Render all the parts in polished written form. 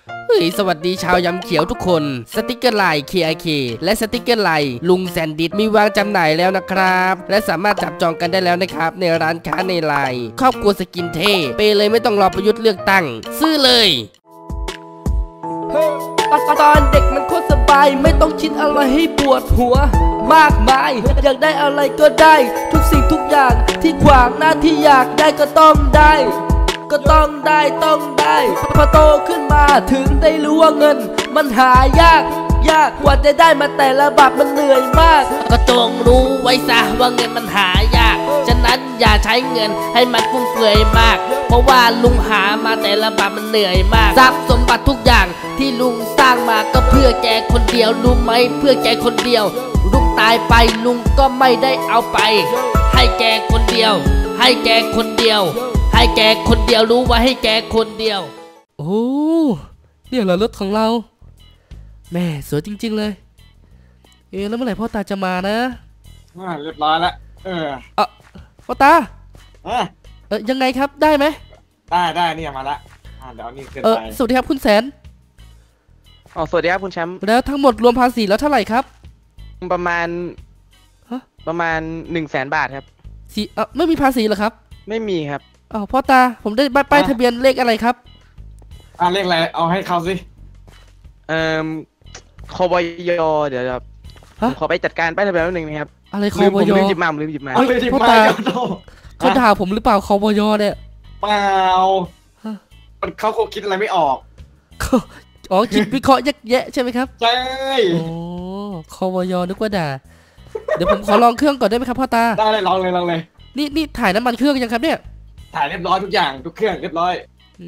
เฮ้ยสวัสดีชาวยำเขียวทุกคนสติกเกอร์ไลน์ KIK และสติกเกอร์ไลน์ลุงแซนดิสมีวางจำหน่ายแล้วนะครับและสามารถจับจองกันได้แล้วนะครับในร้านค้าในไลน์ครอบครัวสกินเท่ไปเลยไม่ต้องรอประยุทธ์เลือกตั้งซื้อเลยตอนเด็กมันโคตรสบายไม่ต้องคิดอะไรให้ปวดหัวมากมายอยากได้อะไรก็ได้ทุกสิ่งทุกอย่างที่ขวางหน้าที่อยากได้ก็ต้องได้พอโตขึ้นมาถึงได้รู้ว่าเงินมันหายากกว่าจะได้มาแต่ละบาทมันเหนื่อยมากก็จงรู้ไว้ซะว่าเงินมันหายากฉะนั้นอย่าใช้เงินให้มันฟุ่มเฟือยมากเพราะว่าลุงหามาแต่ละบาทมันเหนื่อยมากทรัพย์สมบัติทุกอย่างที่ลุงสร้างมาก็เพื่อแกคนเดียวรู้ไหมเพื่อแกคนเดียวลุงตายไปลุงก็ไม่ได้เอาไปให้แกคนเดียวรู้ว่าให้แกคนเดียวโอ้เนี่ยเหรอรถของเราแม่สวยจริงๆเลยแล้วเมื่อไหร่พ่อตาจะมานะเรียบร้อยแล้วพ่อตายังไงครับได้ไหมได้เนี่ยมาละเดี๋ยวนี่ขึ้นไปสวัสดีครับคุณแสนสวัสดีครับคุณแชมป์แล้วทั้งหมดรวมภาษีแล้วเท่าไหร่ครับประมาณ100,000 บาทครับไม่มีภาษีเหรอครับไม่มีครับพ่อตาผมได้ป้ายทะเบียนเลขอะไรครับเลขอะไรเอาให้เขาสิคบย.เดี๋ยวผมขอไปจัดการป้ายทะเบียนนิดนึงนะครับอะไรคบย. ลืมหยิบมาพ่อตาเขาด่าผมหรือเปล่าคบย.เนี่ยเปล่าเขาคงคิดอะไรไม่ออกคิดวิเคราะห์แยะใช่ไหมครับใช่คบย.นึกว่าด่าเดี๋ยวผมขอลองเครื่องก่อนได้ไหมครับพ่อตาได้เลยลองเลยนี่ถ่ายน้ำมันเครื่องยังครับเนี่ยถ่ายเรียบร้อยทุกอย่างทุกเครื่องเรียบร้อย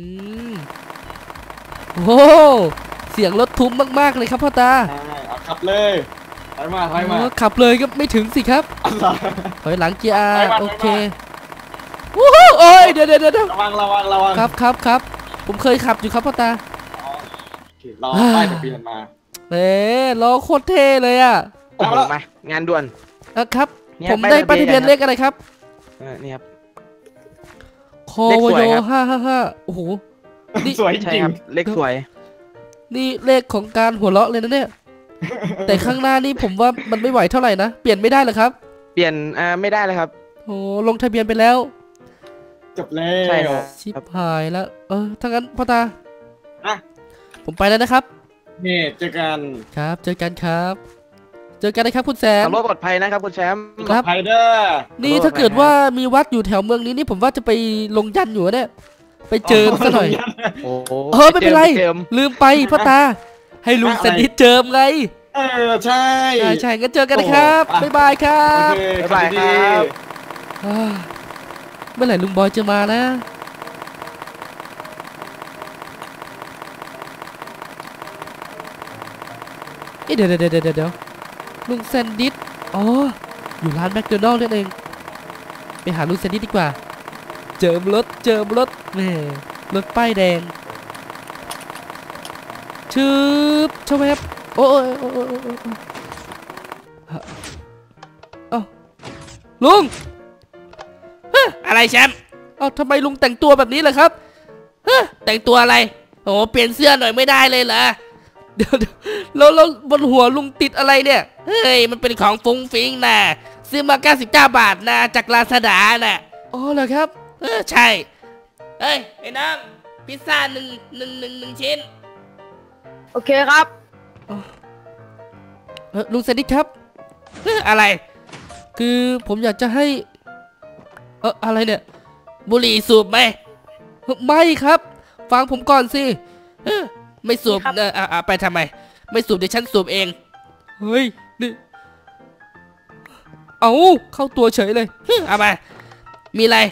โอ้เสียงรถทุ้มมากๆเลยครับพ่อตาขับเลยถอยมาขับเลยก็ไม่ถึงสิครับถอยหลังเกียร์โอเควู้โอ้ยเดี๋ยวระวังครับผมเคยขับอยู่ครับพ่อตารอป้ายทะเบียนมาล้อโคตรเท่เลยอ่ะมางานด่วนครับผมได้ป้ายทะเบียนเลขอะไรครับนี่ครับคอวโย555โอ้โหนี่สวยจริงเลขสวยนี่เลขของการหัวเราะเลยนะเนี่ยแต่ข้างหน้านี่ผมว่ามันไม่ไหวเท่าไหร่นะเปลี่ยนไม่ได้เหรอครับเปลี่ยนไม่ได้เลยครับโอ้ลงทะเบียนไปแล้วจบแล้วใช่ครับชิบหายแล้วถ้างั้นพ่อตาผมไปแล้วนะครับนี่เจอกันครับเจอกันครับเจอกันนะครับคุณแซมขับรถปลอดภัยนะครับคุณแชมป์ปลอดภัยเด้อนี่ถ้าเกิดว่ามีวัดอยู่แถวเมืองนี้นี่ผมว่าจะไปลงยันอยู่เนี่ยไปเจิมซะหน่อยไม่เป็นไรลืมไปพ่อตาให้ลุงแซนดิสเจิมไงใช่งั้นเจอกันนะครับบ๊ายบายครับบ๊ายบายครับเมื่อไหร่ลุงบอยจะมานะเดี๋ยวลุงแซนดิสอยู่ร้านแมคโดนัลด์นั่นเองไปหาลุงแซนดิสดีกว่าเจิมรถแม่รถป้ายแดงชืบชวบโอ้ลุงอะไรแชมป์ทำไมลุงแต่งตัวแบบนี้ล่ะครับแต่งตัวอะไรโอ้เปลี่ยนเสื้อหน่อยไม่ได้เลยเหรอเดี๋ยวแล้วบนหัวลุงติดอะไรเนี่ยเฮ้ยมันเป็นของฟุ้งฟิ้งนะซื้อมา99 บาทนะจากลาซาด้าน่ะเหรอครับใช่เฮ้ยไอ้น้องพิซซ่าหนึ่งชิ้นโอเคครับลุงแซนดิสครับอะไรคือผมอยากจะให้อะไรเนี่ยบุหรี่สูบไหมไม่ครับฟังผมก่อนสิไม่สูบไปทำไมไม่สูบเดี๋ยวฉันสูบเองเฮ้ยนี่เข้าตัวเฉยเลยเอามามีอะไร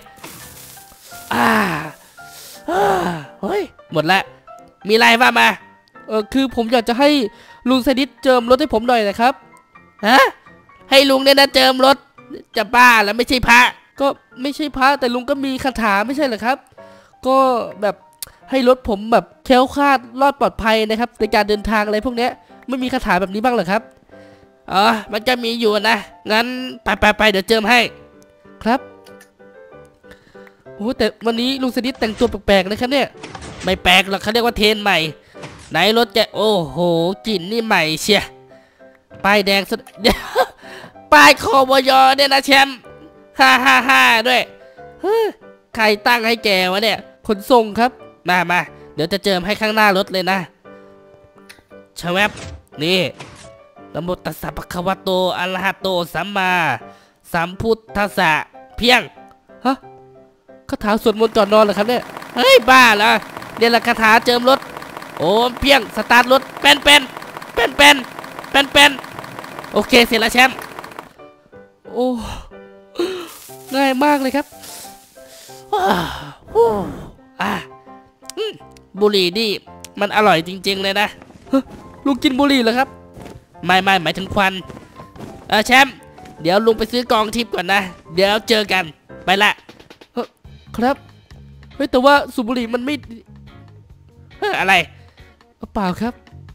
เฮ้ยหมดละมีอะไรว่ามาคือผมอยากจะให้ลุงแซนดิสเจิมรถให้ผมหน่อยนะครับให้ลุงเนี่ยนะเจิมรถจะบ้าแล้วไม่ใช่พระก็ไม่ใช่พระแต่ลุงก็มีคาถาไม่ใช่เหรอครับก็แบบให้รถผมแบบแคล้วคลาดรอดปลอดภัยนะครับในการเดินทางอะไรพวกเนี้ยไม่มีคาถาแบบนี้บ้างเหรอครับมันจะมีอยู่นะงั้นไปเดี๋ยวเจิมให้ครับโอ้แต่วันนี้ลุงแซนดิสแต่งตัวแปลกๆนะครับเนี่ยไม่แปลกหรอกเขาเรียกว่าเทรนใหม่ไหนรถแกโอ้โหกลิ่นนี่ใหม่เชียป้ายแดงสุด เดี๋ยวป้ายคอบยเนี่ยนะแชมป์ฮ่าด้วยเฮ้ยใครตั้งให้แกวะเนี่ยขนส่งครับมาเดี๋ยวจะเจิมให้ข้างหน้ารถเลยนะชแวบนี่นะโมตัสสะภะคะวะโตอะระหะโตสัมมาสัมพุทธัสสะเพียงฮะคาถาสวดมนต์ก่อนนอนเหรอครับเนี่ยเฮ้ยบ้าเหรอเนี่ยแหละคาถาเจิมรถโอ้เพียงสตาร์ทรถเป็นโอเคเสร็จแล้วแชมป์โอ้ง่ายมากเลยครับบุหรี่นี่มันอร่อยจริงๆเลยนะลุงกินบุหรี่เหรอครับไม่หมายถึงควันแชมป์เดี๋ยวลุงไปซื้อกองทิพย์ก่อนนะเดี๋ยวเจอกันไปละครับเฮ้ยแต่ว่าสูบบุหรี่มันไม่อะไรเปล่าครับ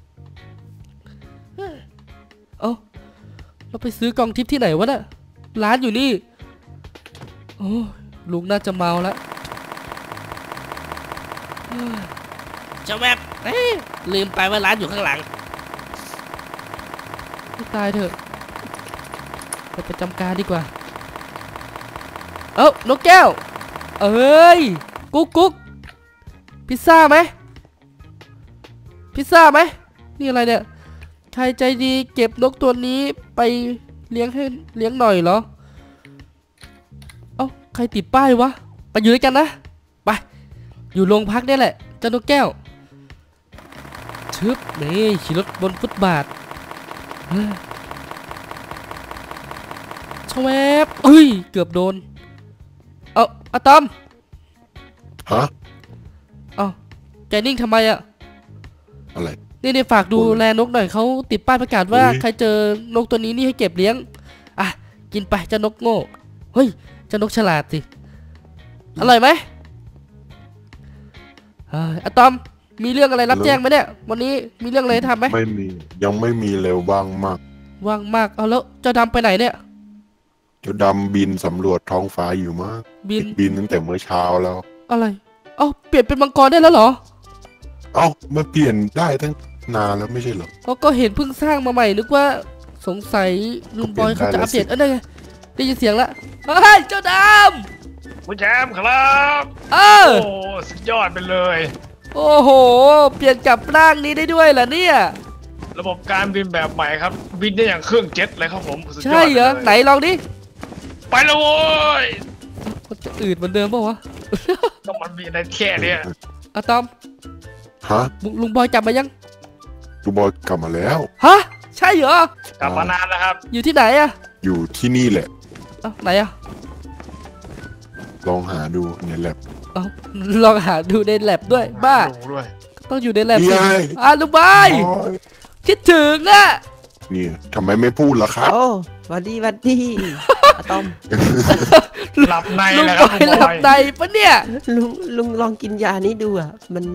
เราไปซื้อกองทิพย์ที่ไหนวะน่ะร้านอยู่นี่โอ้ลุงน่าจะเมาแล้วเจ้าแวบลืมไปว่าร้านอยู่ข้างหลังไม่ตายเถอะไปประจำการดีกว่านกแก้วเอ้ยกุ๊กพิซซ่าไหมนี่อะไรเนี่ยใครใจดีเก็บนกตัวนี้ไปเลี้ยงหน่อยเหรอใครติดป้ายวะไปอยู่ด้วยกันนะไปอยู่โรงพักนี่แหละเจ้านกแก้วชึบนี่ขี่รถบนฟุตบาทชแวบเกือบโดนอะตอมฮะแกนิ่งทำไมอะอะไรนี่ฝากดูแลนกหน่อยเขาติดป้ายประกาศว่าใครเจอนกตัวนี้นี่ให้เก็บเลี้ยงกินไปเจ้านกโง่เฮ้ยเจ้านกฉลาดสิอร่อยไหมอะตอมมีเรื่องอะไรรับแจ้งไหมเนี่ยวันนี้มีเรื่องอะไรทำไหมไม่มียังไม่มีเร็วว่างมากแล้วเจ้าดำไปไหนเนี่ยเจ้าดำบินสำรวจท้องฟ้าอยู่มากบินตั้งแต่เมื่อเช้าแล้วอะไรเปลี่ยนเป็นมังกรได้แล้วเหรอมาเปลี่ยนได้ตั้งนานแล้วไม่ใช่เหรอก็เห็นเพิ่งสร้างมาใหม่นึกว่าสงสัยลุงบอยเขาจะอัปเดตนั่นไงได้ยินเสียงแล้วเจ้าดำคุณแชมป์ครับโอ้สุดยอดไปเลยโอ้โหเปลี่ยนกับร่างนี้ได้ด้วยเหรอเนี่ยระบบการบินแบบใหม่ครับบินได้อย่างเครื่องเจ็ตเลยครับผมใช่เหรอไหนลองดิไปเลยโว้ยมันจะอืดเหมือนเดิมป่าวะก็มันมีในแค่เนี้ยอะตอมลุงบอยกลับมายังลุงบอยกลับมาแล้วใช่เหรอกลับมานานแล้วครับอยู่ที่ไหนอะอยู่ที่นี่แหละไหนอะลองหาดูในแลบลองหาดูในแลบด้วยบ้าต้องอยู่ในแลบสิลุงบอยคิดถึงอะนี่ทำไมไม่พูดล่ะครับวันดีอะตอมหลับในลุงแล้วบอยหลับในปะเนี่ยลุงลองกินยานี้ดูอ่ะมัน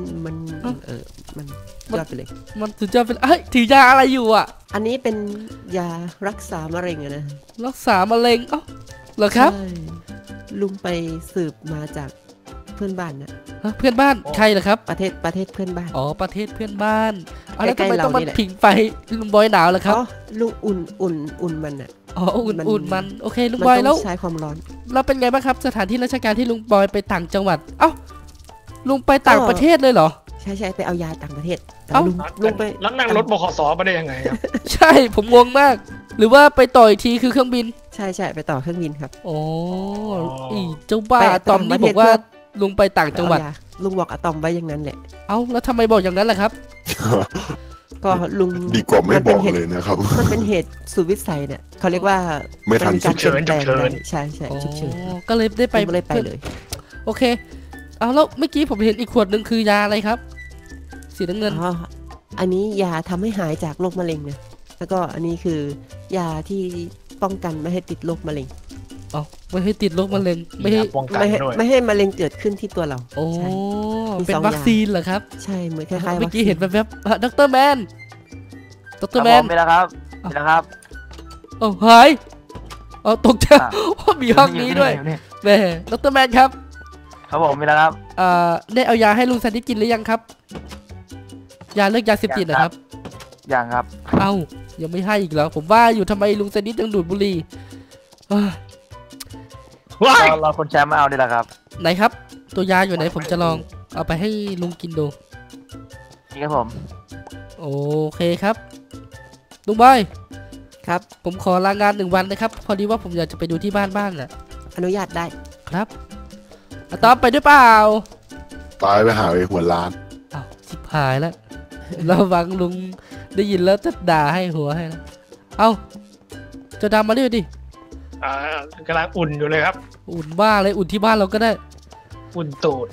ยอดไปเลยมันสุดยอดไปเลยถือยาอะไรอยู่อ่ะอันนี้เป็นยารักษามะเร็งนะรักษามะเร็งเหรอครับลุงไปสืบมาจากเพื่อนบ้านนะเพื่อนบ้านใครเหรอครับประเทศเพื่อนบ้านประเทศเพื่อนบ้านแล้วทำไมต้องมาผิงไฟลุงบอยหนาวเหรอครับลุงอุ่นมันอ่ะอุ่นมันโอเคลุงบอยแล้วใช้ความร้อนเราเป็นไงบ้างครับสถานที่ราชการที่ลุงบอยไปต่างจังหวัดลุงไปต่างประเทศเลยเหรอใช่ไปเอายาต่างประเทศลุงไปแล้วนั่งรถบขสไปได้ยังไงครับใช่ผมงงมากหรือว่าไปต่ออีกทีคือเครื่องบินใช่ไปต่อเครื่องบินครับเจ้าบ้าตอมนี่บอกว่าลุงไปต่างจังหวัดลุงบอกอะตอมไว้อย่างนั้นแหละแล้วทำไมบอกอย่างนั้นล่ะครับก็ลุงดีกว่าไม่บอกเลยนะครับมันเป็นเหตุสุดวิสัยเนี่ยเขาเรียกว่าไม่ทันฉุกเฉินใช่ฉุกเฉินก็เลยได้ไปเลยโอเคแล้วเมื่อกี้ผมเห็นอีกขวดหนึ่งคือยาอะไรครับสีน้ำเงินอันนี้ยาทำให้หายจากโรคมะเร็งนะแล้วก็อันนี้คือยาที่ป้องกันไม่ให้ติดโรคมะเร็งไม่ให้ติดโรคมะเร็งไม่ให้มะเร็งเกิดขึ้นที่ตัวเราเป็นวัคซีนเหรอครับใช่เหมือนคล้ายๆเมื่อกี้เห็นแวบๆดร.แมนไม่แล้วครับหายตกใจว่ามีห้องนี้ด้วยแม่ดร.แมนครับผมไม่แล้วครับได้เอายาให้ลุงซันนี่กินหรือยังครับยาเลิกยาเสพติดนะครับยังครับเอ้ายังไม่ให้อีกเหรอผมว่าอยู่ทำไมลุงเซนิดยังดูดบุหรี่เอ้ยว้ายเราคนแชมป์มาเอาดีแหละครับไหนครับ ตัวยาอยู่ไหนผมจะลองเอาไปให้ลุงกินดูนี่ครับผมโอเคครับลุงบอยครับผมขอลางาน1 วันนะครับพอดีว่าผมอยากจะไปดูที่บ้านน่ะอนุญาตได้ครับอะตอมไปด้วยเปล่าตายไปหาไอ้หัวล้านอ้าวชิบหายแล้ว ระวังลุงได้ยินแล้วจะด่าให้หัวให้นะเอาจะดำมาเรื่อยดิกำลังอุ่นอยู่เลยครับอุ่นบ้าเลยอุ่นที่บ้านเราก็ได้อุ่นตูด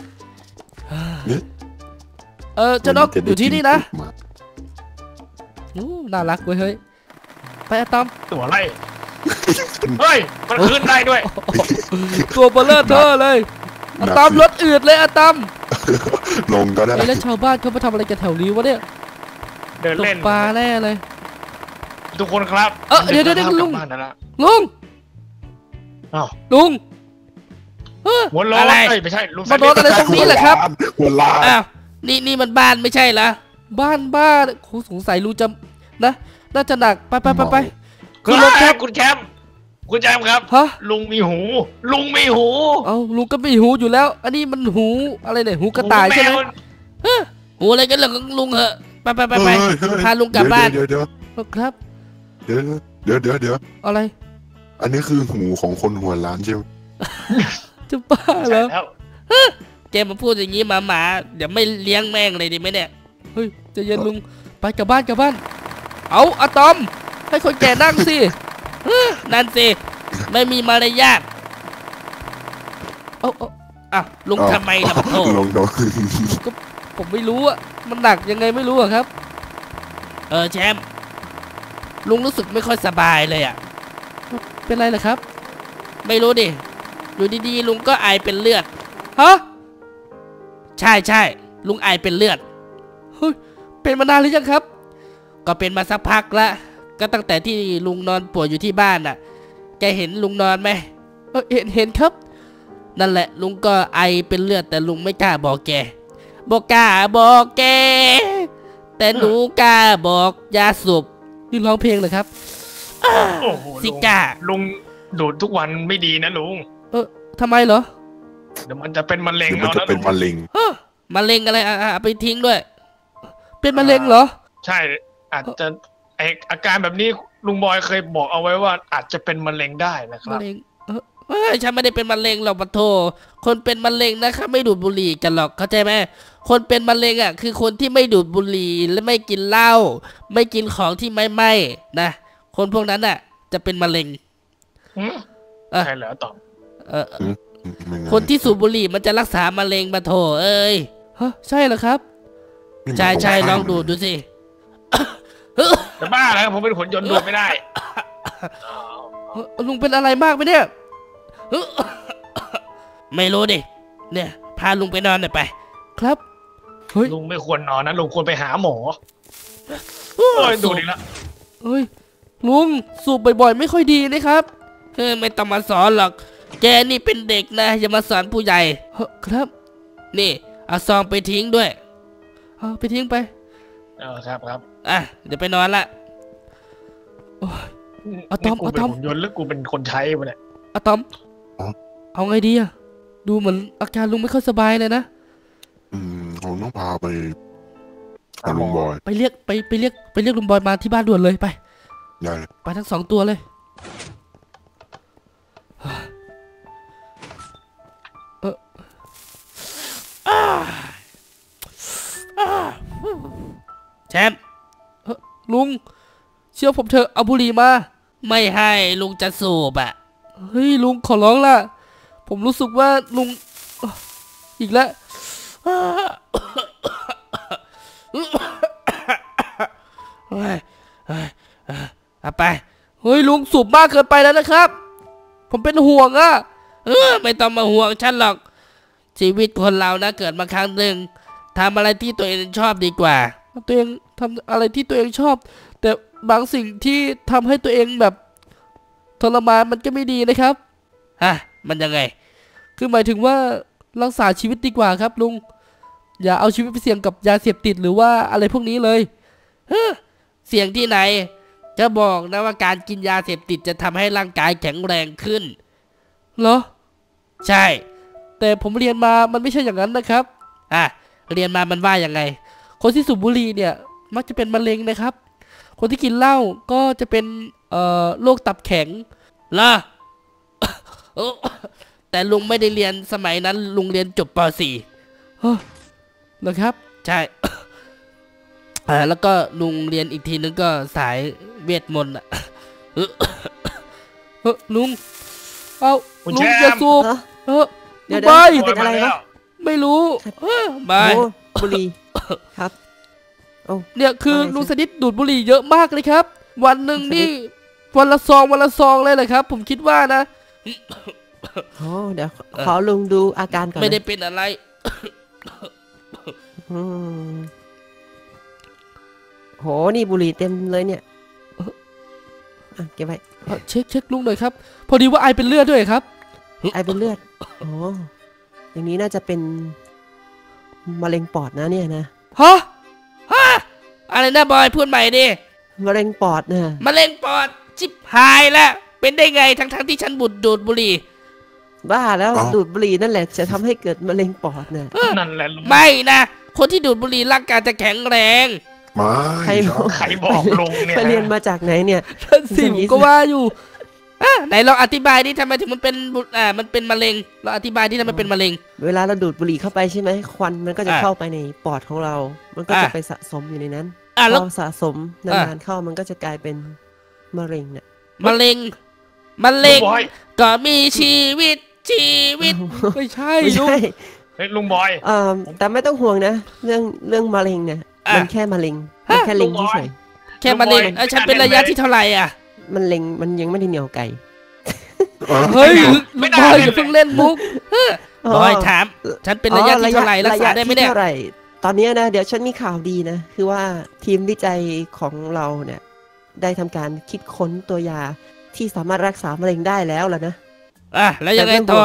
เจ้านกอยู่ที่นี่นะมาน่ารักเว้ยเฮ้ยไปอะตอมตัวอะไรเฮ้ยมันขึ้นได้ด้วยตัวเบลเลอร์เธอเลยอะตอมรถอืดเลยอะตอมลงก็ได้ไอ้แล้วชาวบ้านเขามาทำอะไรกันแถวนี้วะเนี่ยเดินตกเล่นปลาแน่เลยทุกคนครับเดี๋ยวลุงกลับบ้านแล้วนะลุงอ้าวลุงหัวโล้นอะไรเอ้ยไม่ใช่ลุงมาโดนอะไรตรงนี้แหละครับหัวล้านอ้าวนี่มันบ้านไม่ใช่เหรอบ้านโหสงสัยลุงจะนะน่าจะหนักไปคุณรถแคบคุณแชมป์คุณแชมป์ครับฮะลุงมีหู ลุงมีหูเอาลุงก็มีหูอยู่แล้ว อันนี้มันหูอะไรเนี่ยหูกระต่ายใช่ไหมหูแวหูอะไรกันเรื่องของลุงเหอะไปเฮ้ยพาลุงกลับบ้านเดี๋ยวครับเดี๋ยวอะไรอันนี้คือหูของคนหัวล้านใช่ไหมจะบ้าเหรใช่อแล้วแกมาพูดอย่างนี้หมาเดี๋ยวไม่เลี้ยงแม่งเลยดีไหมเนี่ยเฮ้ยใจะเย็นลุงไปกลับบ้านเอาอะตอมให้คนแก่นั่งสินั่นสิไม่มีมารยาทเอาลุงทำไมล่ะโธ่ลงโดนก็ผมไม่รู้อะมันหนักยังไงไม่รู้อะครับแชมป์ลุงรู้สึกไม่ค่อยสบายเลยอะเป็นไรล่ะครับ ไม่รู้ดิอยู่ดีๆลุงก็ไอเป็นเลือดฮะใช่ลุงไอเป็นเลือดเฮ้ยเป็นมานานหรือยังครับก็เป็นมาสักพักละก็ตั้งแต่ที่ลุงนอนป่วยอยู่ที่บ้านน่ะแกเห็นลุงนอนไหมเห็นครับนั่นแหละลุงก็ไอเป็นเลือดแต่ลุงไม่กล้าบอกแกแต่หนูกล้าบอกยาสูบนี่ร้องเพลงเหรอครับโอ้โหซิก้าลุงดูดทุกวันไม่ดีนะลุงทำไมเหรอเดี๋ยวมันจะเป็นมะเร็งเดี๋ยวมันเอาจะนะเป็ลุนงมะเร็งมะเร็งอะไรเอาไปทิ้งด้วย เป็นมะเร็งเหรอใช่อาจจะอาการแบบนี้ลุงบอยเคยบอกเอาไว้ว่าอาจจะเป็นมะเร็งได้นะครัมะบเร็งฉันไม่ได้เป็นมะเร็งหรอกปะโถคนเป็นมะเร็งนะครับไม่ดูดบุหรี่กันหรอกเข้าใจไหมคนเป็นมะเร็งอ่ะคือคนที่ไม่ดูดบุหรี่และไม่กินเหล้าไม่กินของที่ไม่ไหม้นะคนพวกนั้นอ่ะ จะเป็นมะเร็งหืมเอ่อใช่เหรอตอบคนที่สูบบุหรี่มันจะรักษามะเร็งปะโถเอ้ยฮะใช่เหรอครับใช่ลองดูสิจะบ้าแล้วผมเป็นขนยนต์ดูดไม่ได้ลุงเป็นอะไรมากไหมเนี่ย ไม่รู้ดิเนี่ยพาลุงไปนอนหน่อยไป ครับเฮ้ยลุงไม่ควรนอนนะลุงควรไปหาหมอโอ้ยดูดิละเฮ้ยลุงสูบบ่อยๆไม่ค่อยดีนะครับไม่ต้องมาสอนหรอกแกนี่เป็นเด็กนะอย่ามาสอนผู้ใหญ่ครับ นี่เอาซองไปทิ้งด้วยเอาไปทิ้งไปครับเดี๋ยวไปนอนละอะตอมนี่กูเป็นขนยนต์หรือกูเป็นคนใช้มาเนี่ยอะตอมเอาไงดีอะดูเหมือนอาการลุงไม่ค่อยสบายเลยนะผมต้องพาไปหาลุงบอยไปเรียกลุงบอยมาที่บ้านด่วนเลยไปได้เลยไปทั้ง2 ตัวเลยแชมป์ลุงเชื่อผมเถอะเอาบุหรี่มาไม่ให้ลุงจะสูบอ่ะเฮ้ยลุงขอร้องล่ะผมรู้สึกว่าลุงอีกแล้วเอาไปเฮ้ยลุงสูบมากเกินไปแล้วนะครับ ผมเป็นห่วงอ่ะไม่ต้องมาห่วงฉันหรอกชีวิตคนเรานะเกิดมาครั้งหนึ่งทำอะไรที่ตัวเองชอบดีกว่าตัวเองทำอะไรที่ตัวเองชอบแต่บางสิ่งที่ทำให้ตัวเองแบบทรมานมันก็ไม่ดีนะครับมันยังไงคือหมายถึงว่ารักษาชีวิตดีกว่าครับลุงอย่าเอาชีวิตไปเสี่ยงกับยาเสพติดหรือว่าอะไรพวกนี้เลยเสี่ยงที่ไหนจะบอกนะว่าการกินยาเสพติดจะทำให้ร่างกายแข็งแรงขึ้นเหรอใช่แต่ผมเรียนมามันไม่ใช่อย่างนั้นนะครับเรียนมามันว่าอย่างไงคนที่สูบบุหรี่เนี่ยมักจะเป็นมะเร็งนะครับคนที่กินเหล้าก็จะเป็นโรคตับแข็งล่ะ แต่ลุงไม่ได้เรียนสมัยนั้นลุงเรียนจบป .4 เหรอครับใช่ แล้วก็ลุงเรียนอีกทีนึงก็สายเวทมนต์อะ ลุงเอาลุงอย่าสูบเดี๋ยวบายเป็นอะไรวะไม่รู้บายโอ้บุหรี่ครับโอ้เนี่ยคืออะไรลุงสนิทดูดบุหรี่เยอะมากเลยครับวันหนึ่งนี่วันละซองเลยเลยครับผมคิดว่านะโอ้เดี๋ยวขอลุงดูอาการก่อนนะไม่ได้เป็นอะไรอืมโหนี่บุหรี่เต็มเลยเนี่ยเก็บไว้เช็คลุงหน่อยครับพอดีว่าไอเป็นเลือดด้วยครับไอเป็นเลือดโอ้อย่างนี้น่าจะเป็นมะเร็งปอดนะเนี่ยนะฮะอะไรนะบอยพูดใหม่ดิมะเร็งปอดนะมะเร็งปอดจิบหายแล้วเป็นได้ไงทั้งที่ฉันดูดบุหรี่บ้าแล้วดูดบุหรี่นั่นแหละจะทำให้เกิดมะเร็งปอดเนี่ยนั่นแหละลุงไม่นะคนที่ดูดบุหรี่ร่างกายจะแข็งแรงไม่ใครบอกใครบอกลุงเนี่ยไปเรียนมาจากไหนเนี่ยท่านสิผมก็ว่าอยู่ไหนลองอธิบายดิทำไมถึงมันเป็นมันเป็นมะเร็งเราอธิบายดิทำไมเป็นมะเร็งเวลาเราดูดบุหรี่เข้าไปใช่ไหมควันมันก็จะเข้าไปในปอดของเรา มันก็จะไปสะสมอยู่ในนั้นพแล้วอสะสมนานๆเข้ามันก็จะกลายเป็นมะเร็งเนี่ยมะเร็งก็มีชีวิตไม่ใช่ไม่ลุงใช่เฮ้ยลุงบอยแต่ไม่ต้องห่วงนะเรื่องมะเร็งเนี่ยมันแค่มะเร็งมันแค่เล็งเฉยแค่มะเร็งฉันเป็นระยะที่เท่าไหร่อ่ะๆมันเล็งมันยังไม่ได้เหนียวไก่เฮ้ยลุงบอยอย่าเพิ่งเล่นมุกบอยถามฉันเป็นระยะที่เท่าไหร่รักษาได้ไหมเนี่ยเท่าไหร่ตอนนี้นะเดี๋ยวฉันมีข่าวดีนะคือว่าทีมวิจัยของเราเนี่ยได้ทำการคิดค้นตัวยาที่สามารถรักษามะเร็งได้แล้วล่ะนะแล้วยังไงต่อน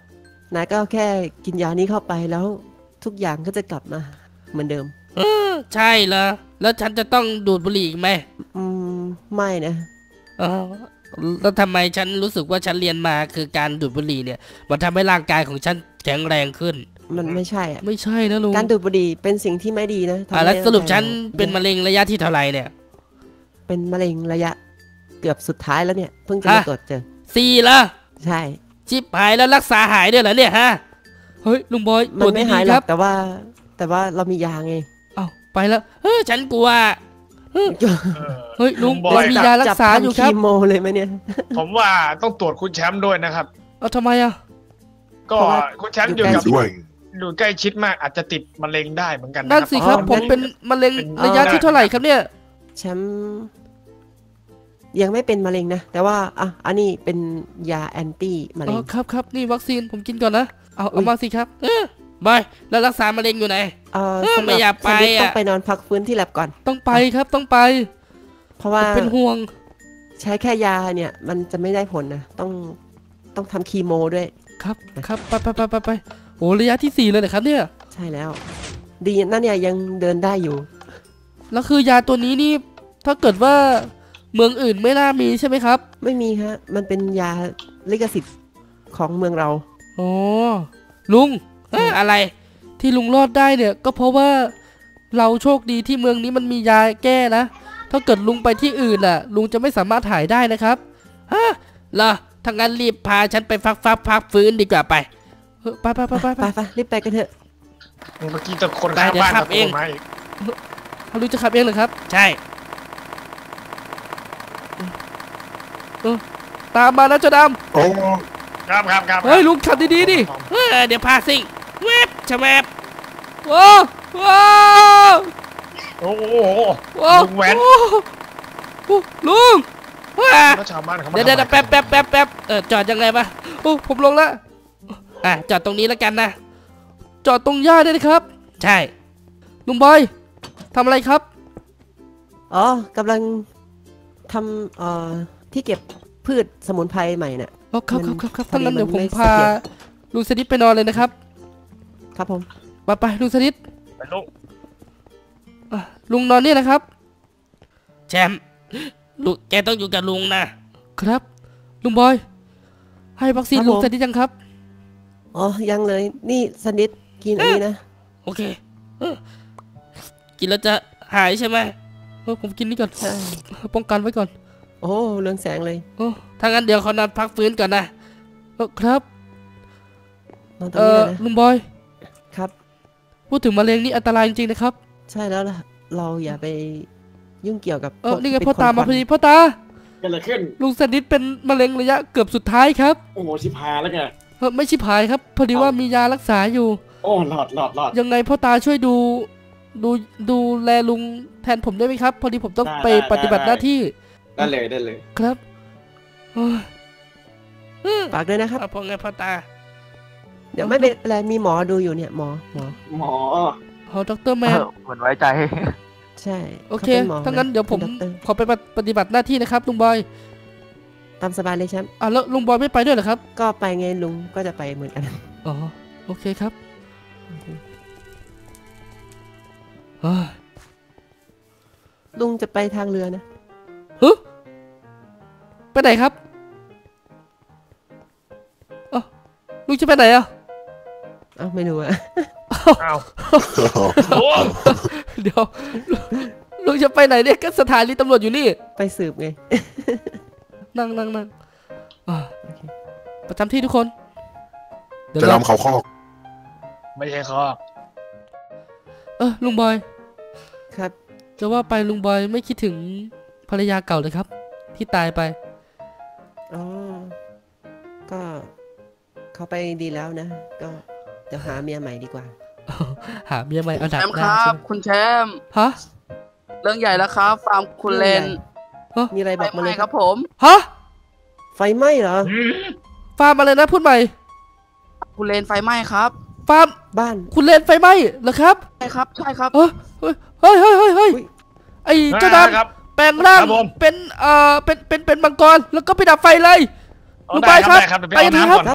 ายก็แค่กินยานี้เข้าไปแล้วทุกอย่างก็จะกลับมาเหมือนเดิมใช่เหรอแล้วฉันจะต้องดูดบุหรี่อีกไหมไม่นะแล้วทำไมฉันรู้สึกว่าฉันเรียนมาคือการดูดบุหรี่เนี่ยมันทำให้ร่างกายของฉันแข็งแรงขึ้นมันไม่ใช่อะไม่ใช่นะลุงการดูดบุหรี่เป็นสิ่งที่ไม่ดีนะทำให้แล้วสรุปฉันร่างกายเป็นมะเร็งระยะที่เท่าไหร่เนี่ยเป็นมะเร็งระยะเกือบสุดท้ายแล้วเนี่ยเพิ่งจะมาตรวจเจอ 4เหรอใช่ชิบหายแล้วรักษาหายด้วยเหรอเนี่ยฮะเฮ้ยลุงบอยตมัรวน จไม่ดีหายๆหรคอรักบแต่ว่าเรามียาไงเอ้าไปแล้วฉันกลัวเฮ้ยลุงบอเรายมียารักษาอยู่ครับจัทำคีโมเลยไหมเนี่ยผมว่าต้องตรวจคุณแชมป์ด้วยนะครับเอาทำไมอ่ะก็เพราะว่าคุณแชมป์อยู่กับด้วยอยู่ใกล้ชิดมากอาจจะติดมะเร็งได้เหมือนกันนั่นสิครับอ๋อผมเป็นมะเร็งเป็นระยะที่เท่าไหร่ครับเนี่ยแชมป์ยังไม่เป็นมะเร็งนะ แต่ว่าอันนี้เป็นยาแอนตี้มะอ๋เร็อง ครับนี่วัคซีนผมกินก่อนนะเอามาสิครับบอยแล้วรักษามะเร็งอยู่ไหนสำหไม่รับอยากไปชนิดต้องอะไปนอนพักฟื้นที่แลบก่อนต้องไปครับต้องไปเพราะว่าผมเป็นห่วงใช้แค่ยาเนี่ย มันจะไม่ได้ผลนะต้องทำคีโมด้วยครับไปโอ้ระยะที่ 4เลยนะครับเนี่ยใช่แล้ว ดีนั่นเนี่ยยังเดินได้อยู่แล้วคือยาตัวนี้นี่ถ้าเกิดว่าเมืองอื่นไม่น่ามีใช่ไหมครับไม่มีฮะมันเป็นยาลิขสิทธิ์ของเมืองเราอ๋อลุงอะไรที่ลุงรอดได้เนี่ยก็เพราะว่าเราโชคดีที่เมืองนี้มันมียาแก้นะถ้าเกิดลุงไปที่อื่นน่ะลุงจะไม่สามารถหายได้นะครับเหรอถ้างั้นรีบพาฉันไปพักฟื้นดีกว่าไปไปรีบไปกันเถอะเมื่อกี้จะคนข้างบ้านตะโกนมาอีกลุงจะขับเองเหรอครับใช่ตามมานะเจ้าดำโอ้ครับเฮ้ยลุงขับดีๆดิเดี๋ยวพาซิ่งเว็บชะแวบโอ้โอ้โหลุงแหวนลุงแล้วชาวบ้านเขาเดี๋ยวแป๊บจอดยังไงปะโอ้ผมลงแล้วจอดตรงนี้แล้วกันนะจอดตรงหญ้าได้เลยครับใช่ลุงบอยทำอะไรครับอ๋อกำลังทำที่เก็บพืชสมุนไพรใหม่น่ะอ๋อครับถ้างั้นเดี๋ยวผมไม่พาเสถียรลุงสนิทไปนอนเลยนะครับครับผมไปลุงสนิทไปลุงลุงนอนนี่นะครับแชมป์ลูกแกต้องอยู่กับลุงนะครับลุงบอย ให้วัคซีนลุงเสร็จหรือยังครับอ๋อยังเลยนี่สนิทกินอันนี้นะโอเคกินแล้วจะหายใช่ไหมผมกินนี่ก่อนใช่ป้องกันไว้ก่อนโอ้เรืองแสงเลยถ้างั้นเดี๋ยวเขานอนพักฟื้นก่อนนะครับนอนตรงนี้เลยนะลุงบอยครับพูดถึงมะเร็งนี่อันตรายจริงๆนะครับใช่แล้วล่ะเราอย่าไปยุ่งเกี่ยวกับนี่ไงเป็พ่อตามาพอดีพ่อตาเกิดอะไรขึ้นลุงสนิทเป็นมะเร็งระยะเกือบสุดท้ายครับโอ้โหชิบหายแล้วไงไม่ชิบหายครับ พอดีว่ามียารักษาอยู่โอ้หลอดยังไงพ่อตาช่วยดูแลลุงแทนผมได้ไหมครับ พอดีผมต้องไปปฏิบัติหน้าที่ได้เลยครับโอ้ยฝากด้วยนะครับเอาพอไงพ่อตาเดี๋ยวไม่เป็นไรมีหมอดูอยู่เนี่ยหมอหมอดรแมนเหมือนไว้ใจใช่โอเคขาป็นหมอถ้างั้นเดี๋ยวผมป็นด็อกเตอร์ขอไปปฏิบัติหน้าที่นะครับลุงบอยตามสบายเลยแชมป์แล้วลุงบอยไม่ไปด้วยเหรอครับก็ไปไงลุงก็จะไปเหมือนกันอ๋อ โอเคครับเฮ้ยลุงจะไปทางเรือนะไปไหนครับลุงจะไปไหนอ่ะเอ้าไม่รู้อะอ้าวเดี๋ยวลุงจะไปไหนเนี่ยก็สถานีตำรวจอยู่นี่ไปสืบไงนั่งประจำที่ทุกคนจะนำเขาคอกไม่ใช่คอกลุงบอยครับจะว่าไปลุงบอยไม่คิดถึงภรรยาเก่าเลยครับ ที่ตายไปอ๋อก็เขาไปดีแล้วนะ ก็เดี๋ยวหาเมียใหม่ดีกว่าหาเมียใหม่เอาดับแชมป์หคน้ารับใช่ไหมคุณแชมป์ฮะเรื่องใหญ่แล้วครับ ฟาร์มคุณเลนมีอะไรไฟบอกไหมาม้เลยครับผมฮะไฟไหม้เหรอฟาร์มอะไรนะพูดใหม่คุณเลนไฟไหม้ครับฟาร์มบ้านคุณเลนไฟไหม้เหรอครับใช่ครับ ใช่ครับเฮ้ยไอ้เจ้าดครับำแปลงร่างครับผมเป็นเป็นมังกรแล้วก็ไปดับไฟเลยเอาลุงได้บอยครับได้ครับเดี๋ยวไปไปเอาทีน้ำครับก่อน